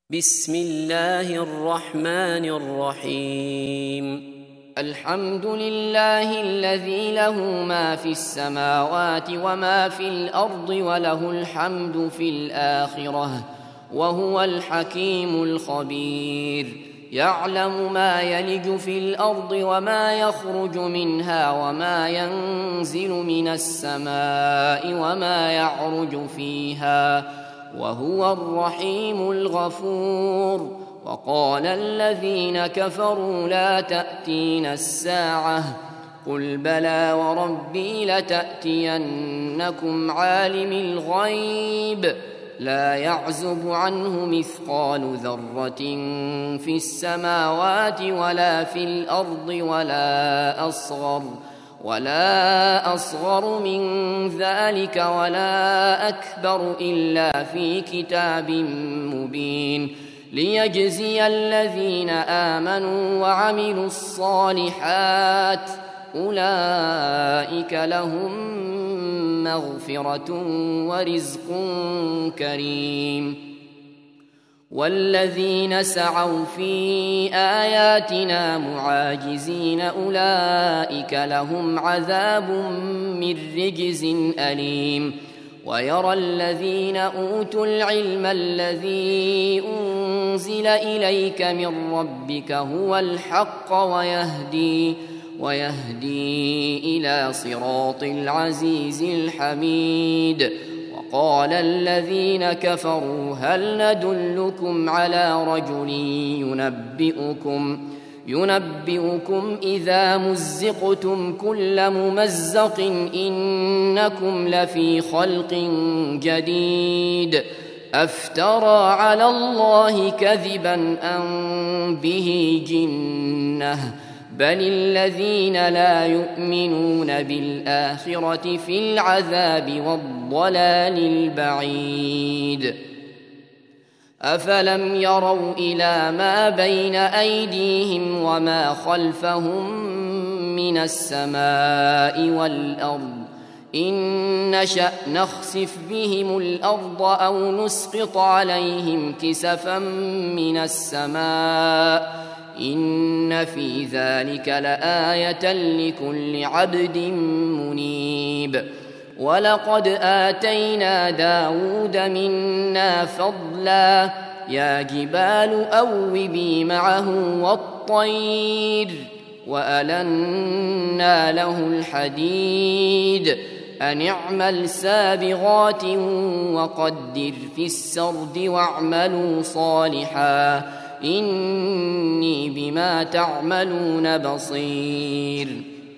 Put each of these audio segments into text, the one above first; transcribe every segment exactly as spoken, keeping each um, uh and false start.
بسم الله الرحمن الرحيم. الحمد لله الذي له ما في السماوات وما في الأرض وله الحمد في الآخرة وهو الحكيم الخبير. يعلم ما يلج في الأرض وما يخرج منها وما ينزل من السماء وما يعرج فيها وهو الرحيم الغفور. وقال الذين كفروا لا تأتينا الساعة قل بلى وربي لتأتينكم عالم الغيب لا يعزب عنه مثقال ذرة في السماوات ولا في الأرض ولا أصغر ولا أصغر من ذلك ولا أكبر إلا في كتاب مبين ليجزي الذين آمنوا وعملوا الصالحات أولئك لهم مغفرة ورزق كريم. والذين سعوا في آياتنا معاجزين أولئك لهم عذاب من رجز أليم. ويرى الذين أوتوا العلم الذي أنزل إليك من ربك هو الحق ويهدي ويهدي إلى صراط العزيز الحميد. وقال الذين كفروا هل ندلكم على رجل ينبئكم ينبئكم إذا مزقتم كل ممزق إنكم لفي خلق جديد أفترى على الله كذبا أم به جنة بل الذين لا يؤمنون بالآخرة في العذاب والضلال البعيد. أفلم يروا إلى ما بين أيديهم وما خلفهم من السماء والأرض إن نشأ نخسف بهم الأرض أو نسقط عليهم كسفا من السماء إن في ذلك لآية لكل عبد منيب. ولقد آتينا داود منا فضلا يا جبال أوبي معه والطير وألنا له الحديد أن اعمل سابغات وقدر في السرد واعملوا صالحا إني بما تعملون بصير.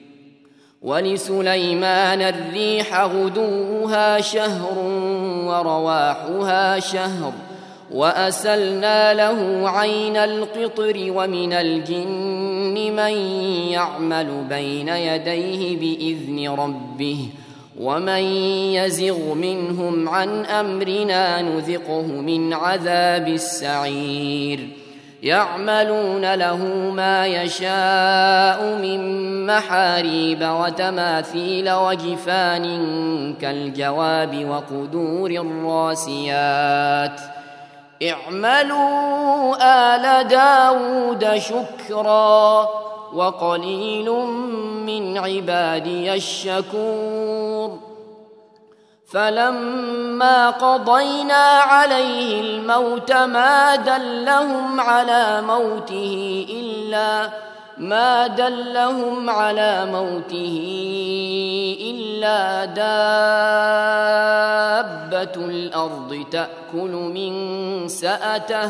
ولسليمان الريح غدوها شهر ورواحها شهر وأسلنا له عين القطر ومن الجن من يعمل بين يديه بإذن ربه ومن يزغ منهم عن أمرنا نذقه من عذاب السعير. يعملون له ما يشاء من محاريب وتماثيل وجفان كالجواب وقدور الراسيات اعملوا آل داود شكرا وقليل من عبادي الشكور. فلما قضينا عليه الموت ما دلهم على موته إلا ما دلهم على موته إلا دابة الأرض تأكل من سأته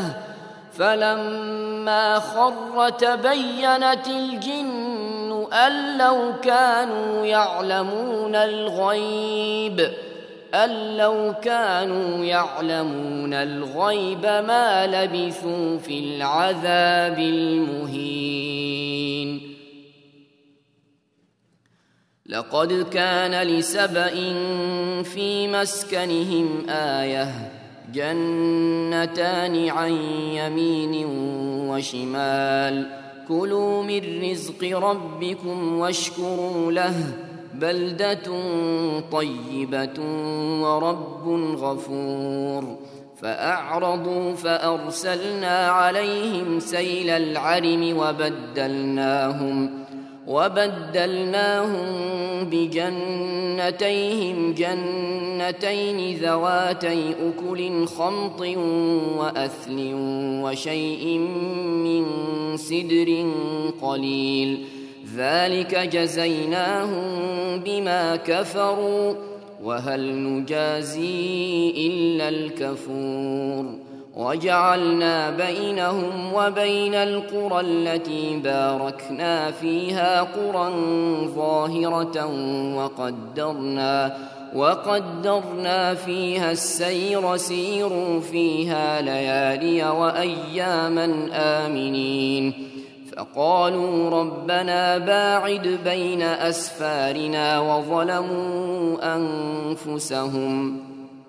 فلما خر تبينت الجن أن لو كانوا يعلمون الغيب أن لو كانوا يعلمون الغيب ما لبثوا في العذاب المهين. لقد كان لسبإ في مسكنهم آية جنتان عن يمين وشمال كلوا من رزق ربكم واشكروا له بلدة طيبة ورب غفور. فأعرضوا فأرسلنا عليهم سيل العرم وبدلناهم وبدلناهم بجنتيهم جنتين ذواتي أكل خمط وأثل وشيء من سدر قليل ذلك جزيناهم بما كفروا وهل نجازي إلا الكفور وجعلنا بينهم وبين القرى التي باركنا فيها قرى ظاهرة وقدرنا وقدرنا فيها السير سيروا فيها ليالي وأياما آمنين فقالوا ربنا باعد بين أسفارنا وظلموا أنفسهم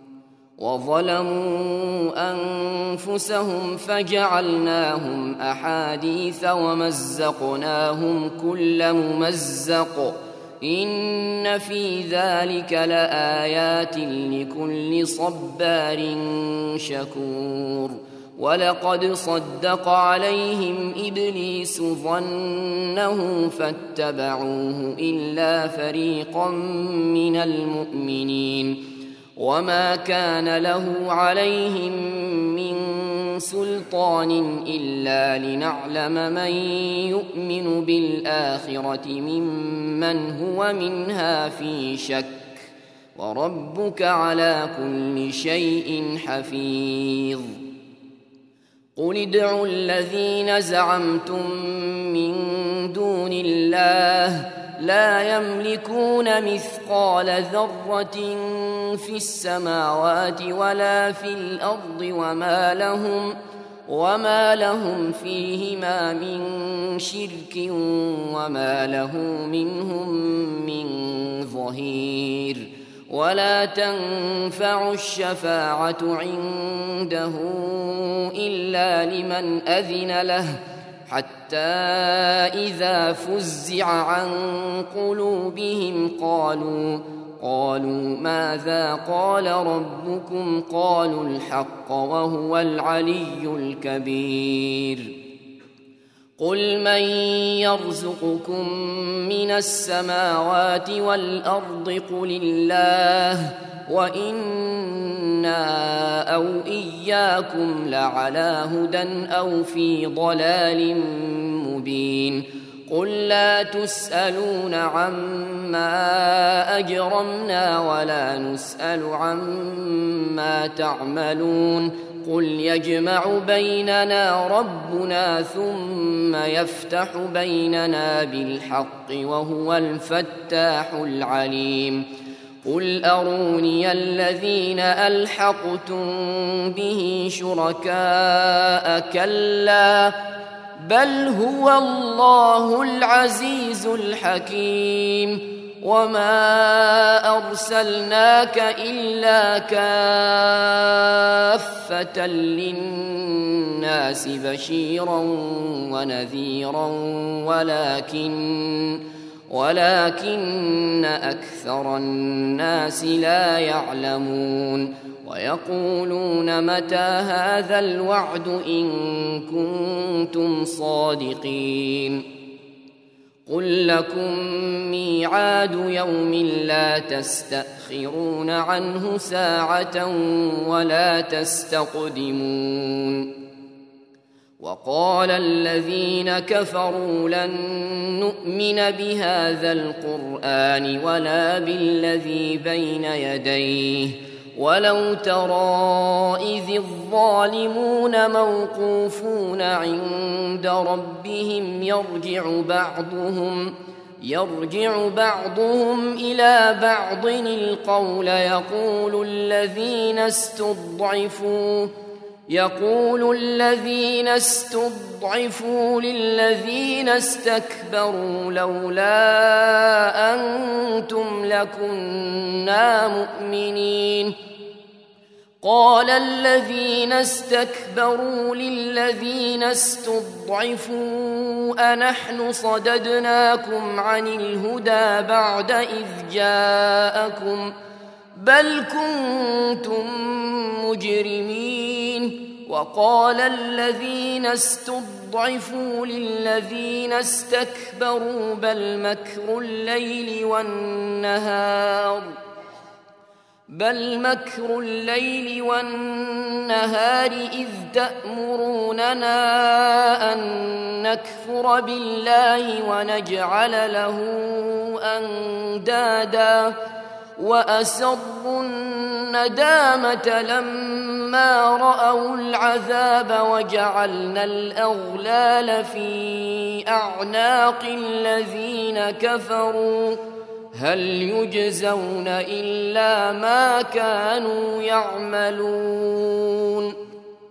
وظلموا أنفسهم فجعلناهم أحاديث ومزقناهم كل ممزق إن في ذلك لآيات لكل صبار شكور ولقد صدق عليهم إبليس ظنه فاتبعوه إلا فريقا من المؤمنين وما كان له عليهم من سلطان إلا لنعلم من يؤمن بالآخرة ممن هو منها في شك وربك على كل شيء حفيظ قل ادعوا الذين زعمتم من دون الله لا يملكون مثقال ذرة في السماوات ولا في الأرض وما لهم وما لهم فيهما من شرك وما له منهم من ظهير ولا تنفع الشفاعة عنده إلا لمن أذن له حتى إذا فزع عن قلوبهم قالوا قالوا ماذا قال ربكم قالوا الحق وهو العلي الكبير قل من يرزقكم من السماوات والأرض قل الله وإنا أو إياكم لعلى هدى أو في ضلال مبين قل لا تسألون عما أجرمنا ولا نسأل عما تعملون قل يجمع بيننا ربنا ثم يفتح بيننا بالحق وهو الفتاح العليم قل أروني الذين ألحقتم به شركاء كلا بل هو الله العزيز الحكيم وما أرسلناك إلا كافة للناس بشيرا ونذيرا ولكن ولكن أكثر الناس لا يعلمون ويقولون متى هذا الوعد إن كنتم صادقين قل لكم ميعاد يوم لا تستأخرون عنه ساعة ولا تستقدمون وقال الذين كفروا لن نؤمن بهذا القرآن ولا بالذي بين يديه ولو ترى إذ الظالمون موقوفون عند ربهم يرجع بعضهم يرجع بعضهم إلى بعض القول يقول الذين استضعفوا يقول الذين استضعفوا للذين استكبروا لولا أنتم لكنا مؤمنين قال الذين استكبروا للذين استضعفوا أنحن صددناكم عن الهدى بعد إذ جاءكم بل كنتم مجرمين. وقال الذين استضعفوا للذين استكبروا بل مكر الليل والنهار بل مكر الليل والنهار إذ تأمروننا أن نكفر بالله ونجعل له أندادا وأسروا الندامة لما رأوا العذاب وجعلنا الأغلال في أعناق الذين كفروا هل يجزون إلا ما كانوا يعملون.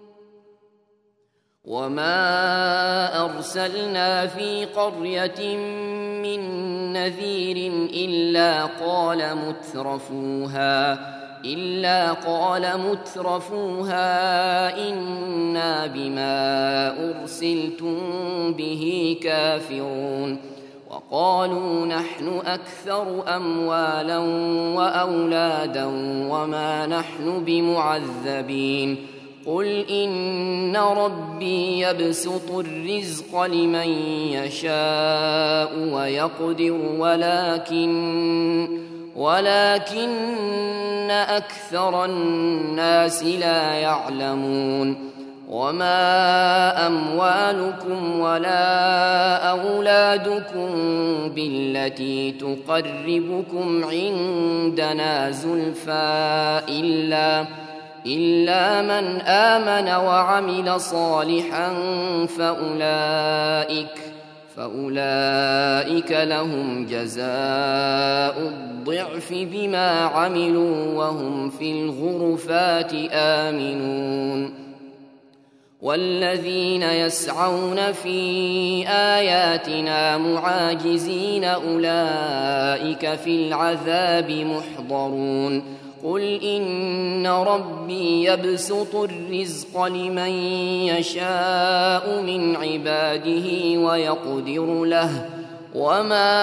وما أرسلنا في قرية من نذير إلا قال مترفوها إلا قال مترفوها إنا بما أرسلتم به كافرون. وقالوا نحن أكثر أموالا وأولادا وما نحن بمعذبين. قل إن ربي يبسط الرزق لمن يشاء ويقدر ولكن ولكن أكثر الناس لا يعلمون. وما أموالكم ولا أولادكم بالتي تقربكم عندنا زلفى إلا إلا من آمن وعمل صالحا فأولئك فأولئك لهم جزاء الضعف بما عملوا وهم في الغرفات آمنون. والذين يسعون في آياتنا معاجزين أولئك في العذاب محضرون. قل إن ربي يبسط الرزق لمن يشاء من عباده ويقدر له وما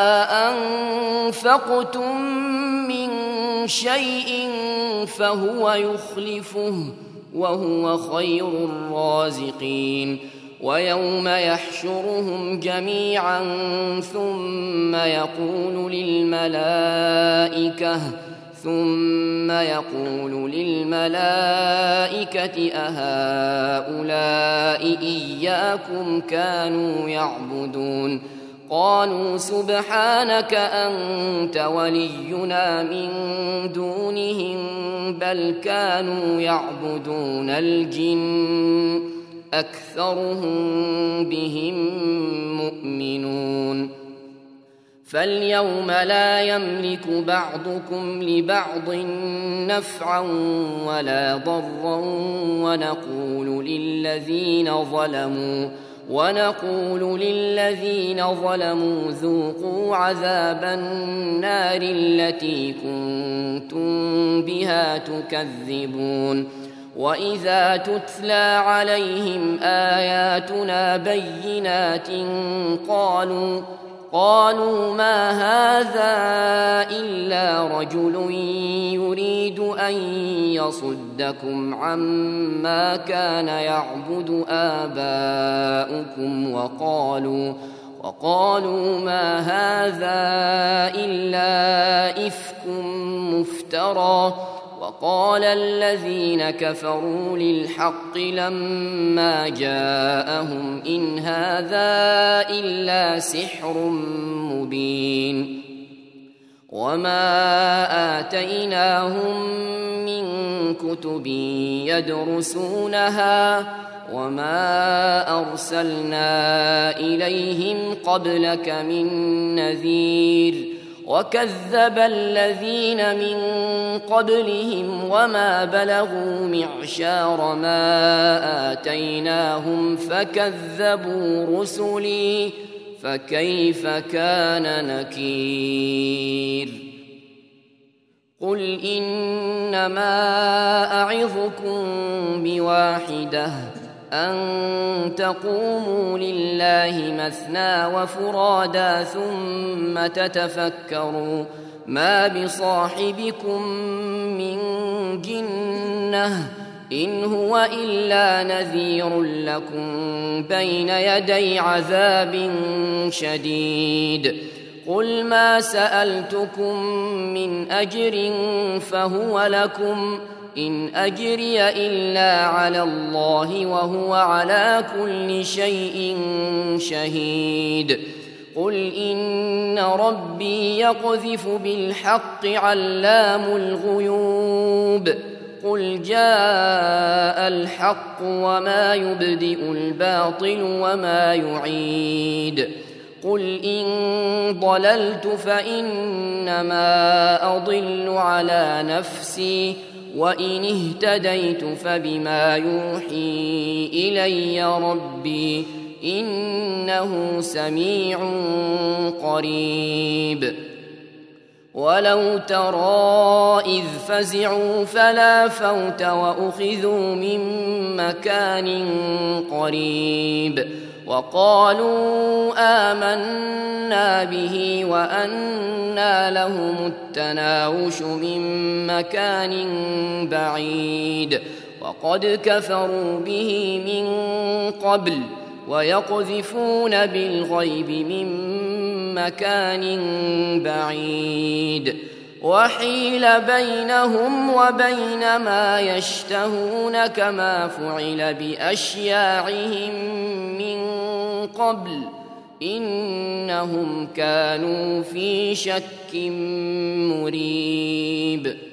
أنفقتم من شيء فهو يخلفه وهو خير الرازقين. ويوم يحشرهم جميعا ثم يقول للملائكة ثم يقول للملائكة أهؤلاء إياكم كانوا يعبدون؟ قالوا سبحانك أنت ولينا من دونهم بل كانوا يعبدون الجن أكثرهم بهم مؤمنون. فاليوم لا يملك بعضكم لبعض نفعا ولا ضرا ونقول للذين ظلموا ونقول للذين ظلموا ذوقوا عذاب النار التي كنتم بها تكذبون. وإذا تتلى عليهم آياتنا بينات قالوا قالوا ما هذا إلا رجل يريد أن يصدكم عما كان يعبد آباؤكم وقالوا وقالوا ما هذا إلا إفك مفترى. وقال الذين كفروا للحق لما جاءهم إن هذا إلا سحر مبين. وما آتيناهم من كتب يدرسونها وما أرسلنا إليهم قبلك من نذير. وكذب الذين من قبلهم وما بلغوا معشار ما آتيناهم فكذبوا رسلي فكيف كان نكير. قل إنما أعظكم بواحدة أن تقوموا لله مثنى وفرادا ثم تتفكروا ما بصاحبكم من جنة إن هو إلا نذير لكم بين يدي عذاب شديد قل ما سألتكم من أجر فهو لكم إن أجري إلا على الله وهو على كل شيء شهيد قل إن ربي يقذف بالحق علام الغيوب قل جاء الحق وما يبدئ الباطل وما يعيد قل إن ضللت فإنما أضل على نفسي وإن اهتديت فبما يوحي إلي ربي إنه سميع قريب ولو ترى إذ فزعوا فلا فوت وأخذوا من مكان قريب وقالوا آمنا به وأنى لهم التناوش من مكان بعيد وقد كفروا به من قبل ويقذفون بالغيب من مكان بعيد وحيل بينهم وبين ما يشتهون كما فعل بأشياعهم من قبل إنهم كانوا في شك مريب.